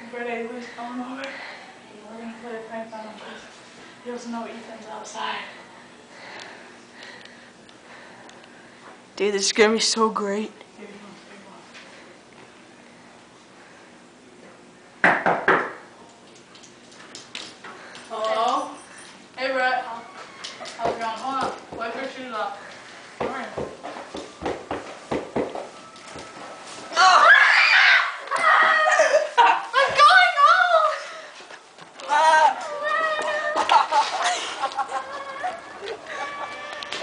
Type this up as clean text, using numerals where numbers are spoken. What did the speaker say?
Friday was coming over. We're gonna play a prank on him because he doesn't know Ethan's outside. Dude, this is gonna be so great.